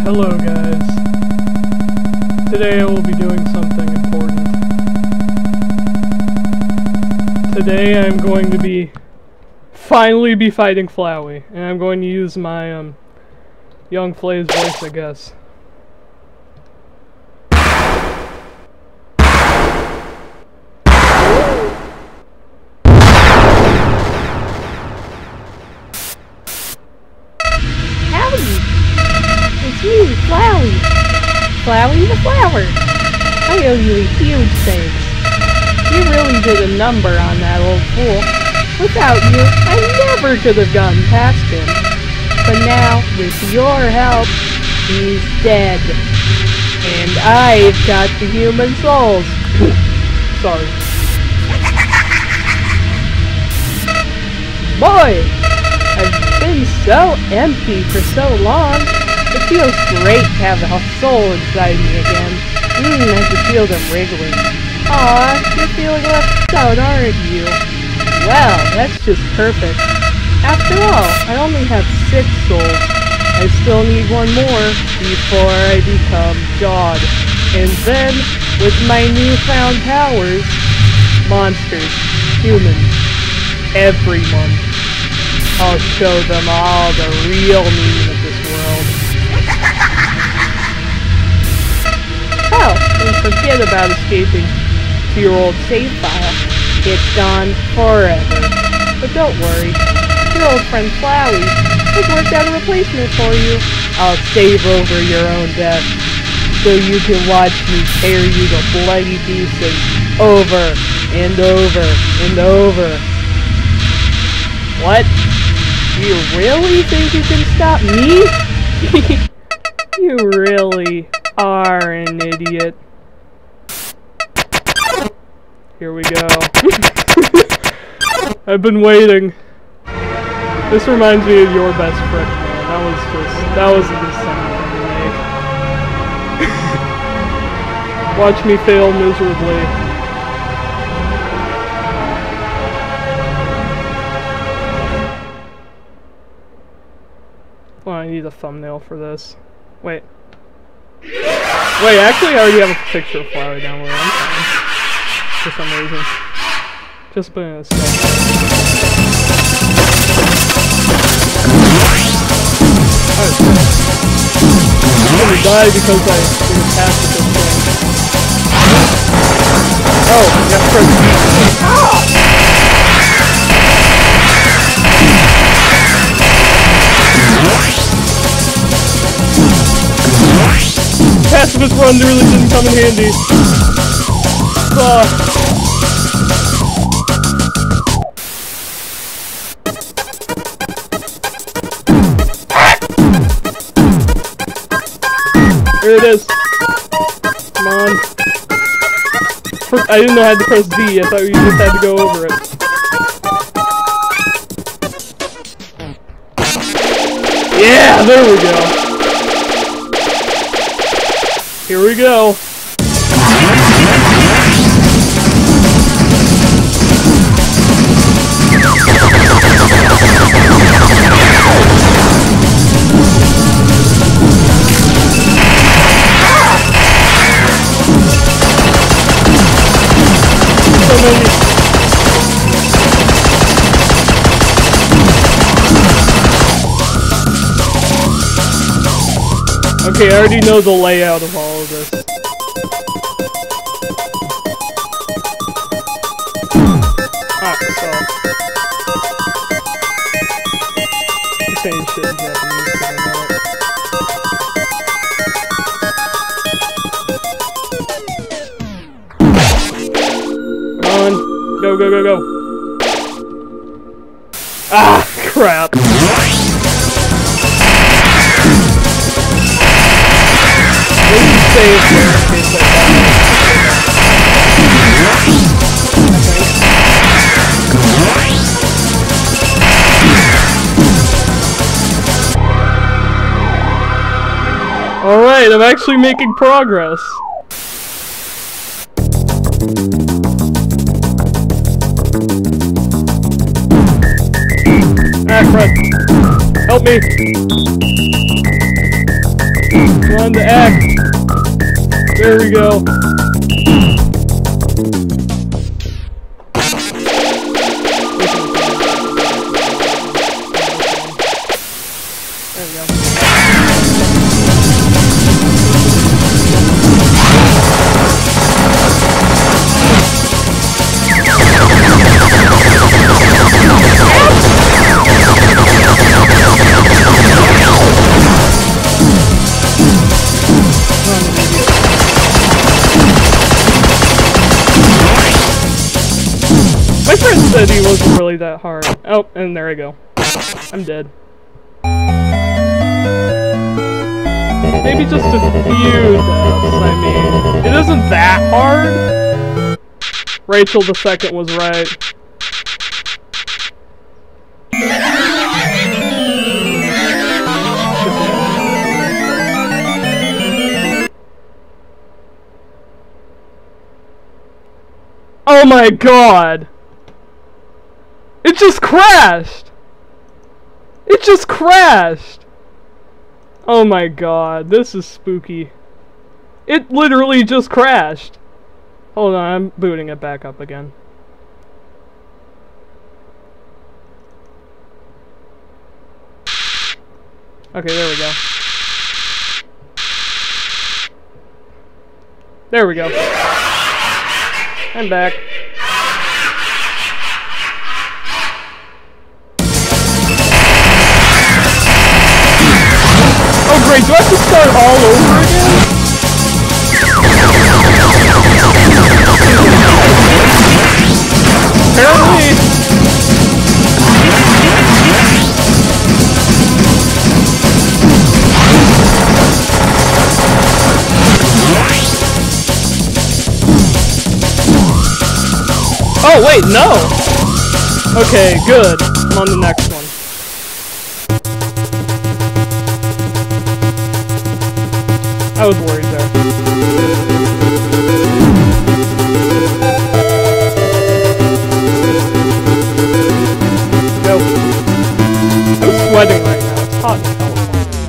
Hello guys. Today I will be doing something important. Today I'm going to be finally fighting Flowey, and I'm going to use my young Flay's voice, I guess. It's me, Flowey. Flowey the Flower. I owe you a huge thanks. You really did a number on that old fool. Without you, I never could have gotten past him. But now, with your help, he's dead. And I've got the human souls. Sorry. Boy! I've been so empty for so long. It feels great to have a soul inside me again. I can feel them wriggling. Aw, you're feeling left out, aren't you? Well, that's just perfect. After all, I only have 6 souls. I still need 1 more before I become God. And then, with my newfound powers, monsters, humans, everyone, I'll show them all the real meaning of this world. Oh, and forget about escaping to your old save file. It's gone forever. But don't worry, your old friend Flowey has worked out a replacement for you. I'll save over your own death, so you can watch me tear you to bloody pieces over and over and over. What? You really think you can stop me? You really are an idiot. Here we go. I've been waiting. This reminds me of Your Best Friend, man. That was a good thing to make. Watch me fail miserably. Well, I need a thumbnail for this. Wait, actually I already have a picture of Flower downloaded. I'm fine. For some reason. Just put in a second. I'm gonna die because I didn't pass with this thing. Oh, I got press B. Pacifist run really didn't come in handy. Here it is. Come on. I didn't know I had to press D. I thought you just had to go over it. Yeah, there we go. Here we go. So many. Okay, I already know the layout of all of this. I'm saying shit in Japanese because I know it. Come on. Go, go, go, go. Ah, crap. Save here in case I die. Alright, I'm actually making progress. Ah, crap. Help me! Come on, the X. There we go. There we go. My friend said he wasn't really that hard. Oh, and there I go. I'm dead. Maybe just a few deaths, I mean. It isn't that hard. Rachel the Second was right. Oh my god! It just crashed! It just crashed! Oh my god, this is spooky. It literally just crashed! Hold on, I'm booting it back up again. Okay, there we go. There we go. I'm back. Oh great, do I have to start all over again? Apparently... Oh wait, no! Okay, good. I'm on the next one. I was worried there. Nope. I'm sweating right now. It's hot in California.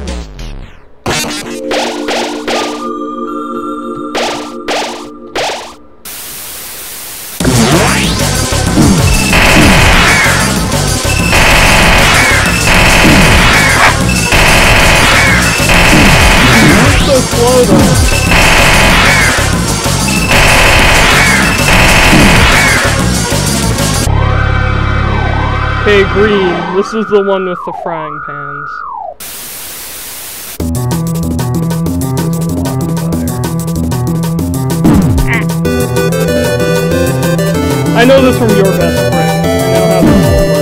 Slow though. Okay, green. This is the one with the frying pans. I know this from your best friend. I know how this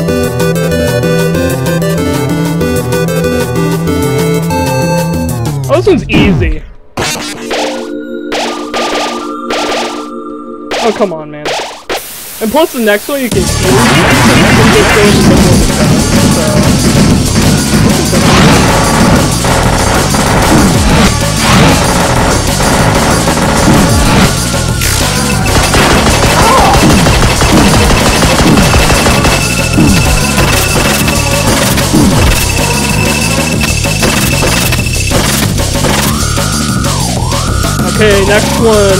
works. Oh, this one's easy. Oh, come on, man. And plus the next one you can hear. You can just go in the middle of the Okay, next one.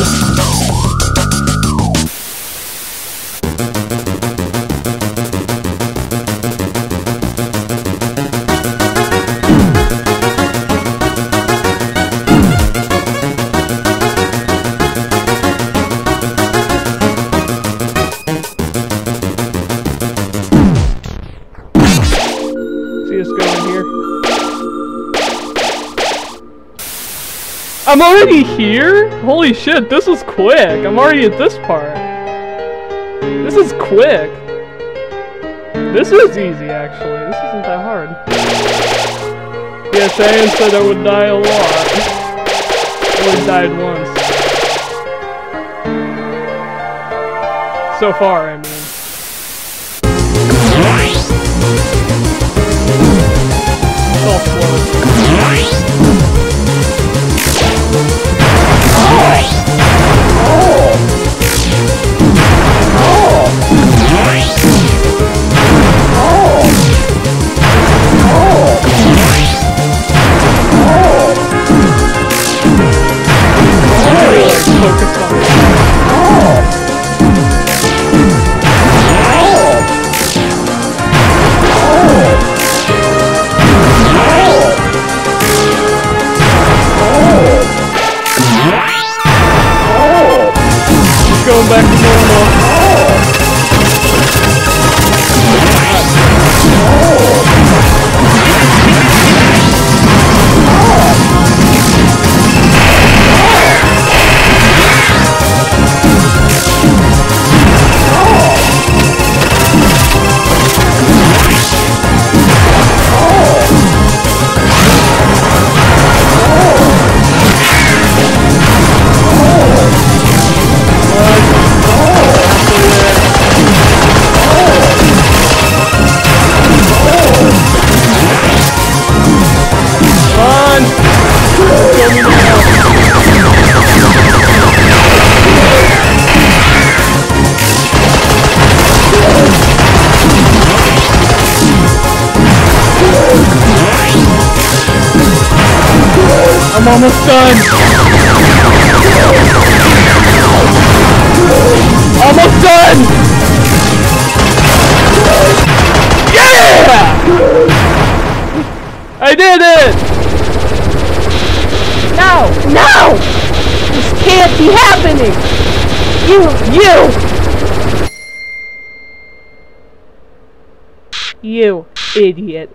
See us going here. I'm already here? Holy shit, this is quick. I'm already at this part. This is quick. This is easy, actually. This isn't that hard. Yeah, Cheyenne said I would die a lot. I only died once. So far, I mean. It's all slow. I'm almost done! Almost done! Yeah! I did it! No! No! This can't be happening! You idiot.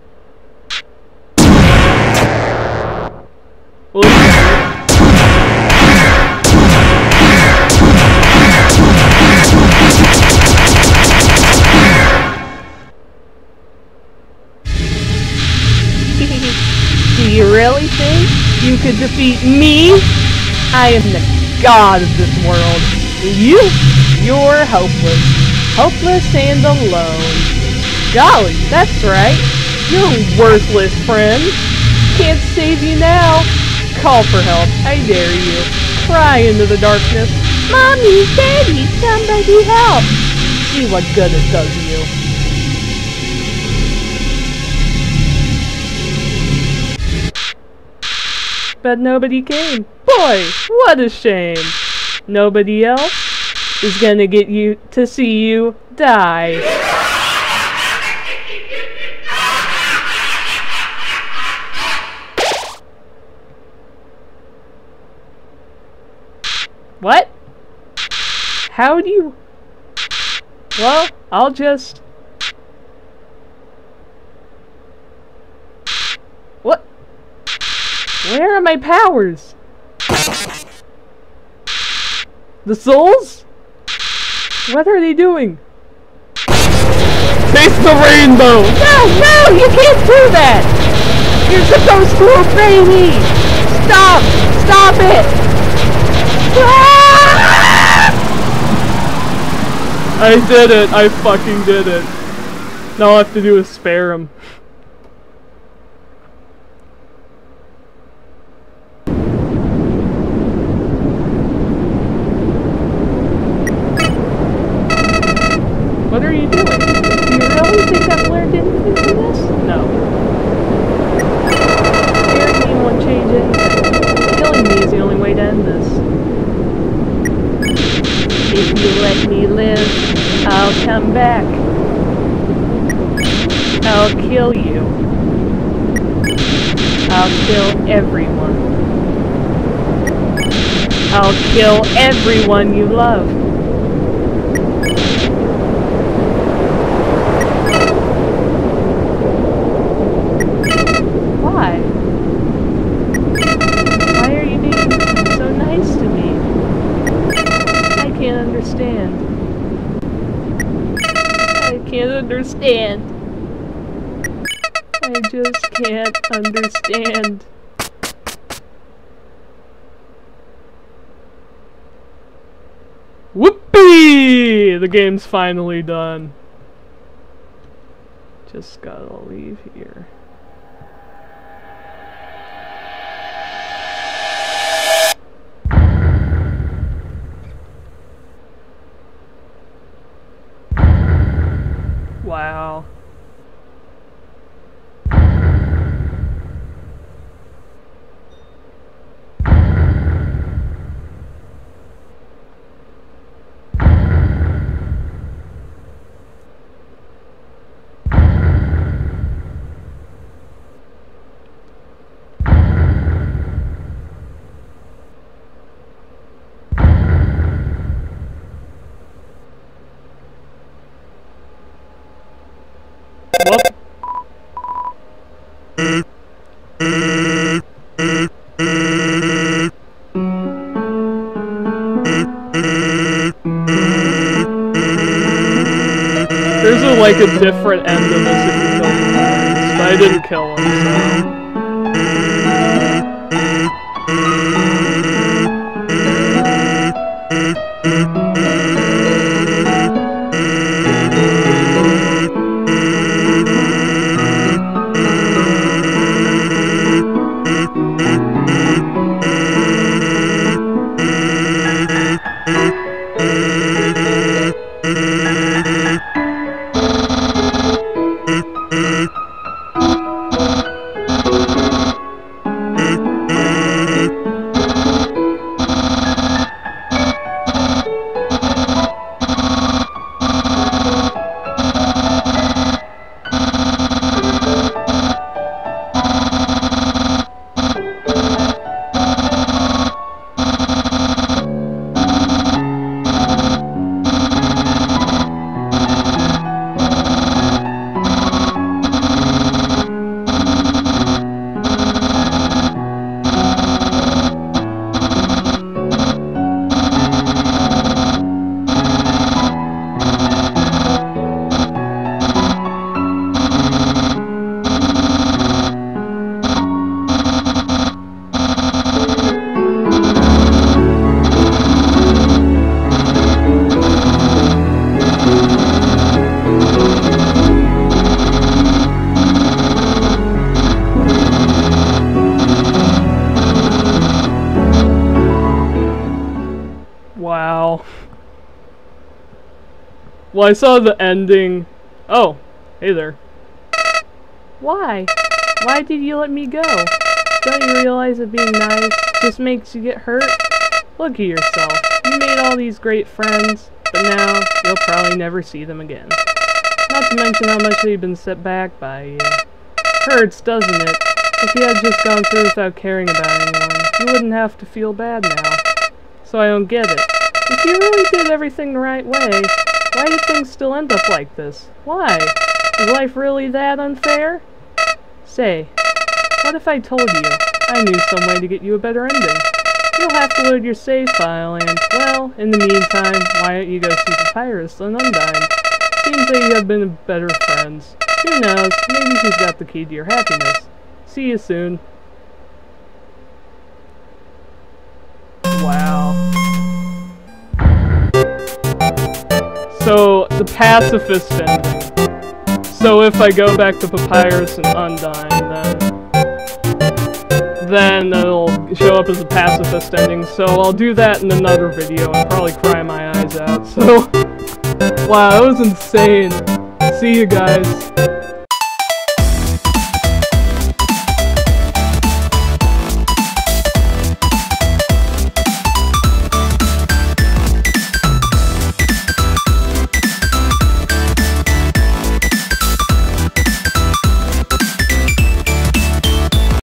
Do you really think you could defeat me? I am the god of this world. You're hopeless. Hopeless and alone. Golly, that's right. You're worthless, friend. Can't save you now. Call for help, I dare you. Cry into the darkness. Mommy, Daddy, somebody help. See what good it does you. But nobody came. Boy, what a shame. Nobody else is gonna get you to see you die. What? How do you... Well, I'll just... What? Where are my powers? The souls? What are they doing? Face the rainbow! No, you can't do that! You're supposed to obey me! Stop it! I did it! I fucking did it! Now all I have to do is spare him. What are you doing? Do you really think I've learned anything from this? No. Fearing me won't change anything. Killing me is the only way to end this. If you let me live, I'll come back. I'll kill you. I'll kill everyone. I'll kill everyone you love. Why? Why are you being so nice to me? I can't understand. I can't understand. I just can't understand. Whoopee! The game's finally done. Just gotta leave here. Wow. Whoop. There's like a different end to this if you kill the pirates, but I didn't kill him, so... Well, I saw the ending. Oh, hey there. Why? Why did you let me go? Don't you realize that being nice just makes you get hurt? Look at yourself. You made all these great friends, but now you'll probably never see them again. Not to mention how much they've been set back by you. Hurts, doesn't it? If you had just gone through without caring about anyone, you wouldn't have to feel bad now. So I don't get it. If you really did everything the right way, why do things still end up like this? Why? Is life really that unfair? Say, what if I told you I knew some way to get you a better ending? You'll have to load your save file and, well, in the meantime, why don't you go see Papyrus and Undyne? Seems that you have been better friends. Who knows, maybe she's got the key to your happiness. See you soon. Wow. So, the pacifist ending. So if I go back to Papyrus and Undyne, then it'll show up as a pacifist ending, so I'll do that in another video and probably cry my eyes out. So, wow, that was insane. See you guys.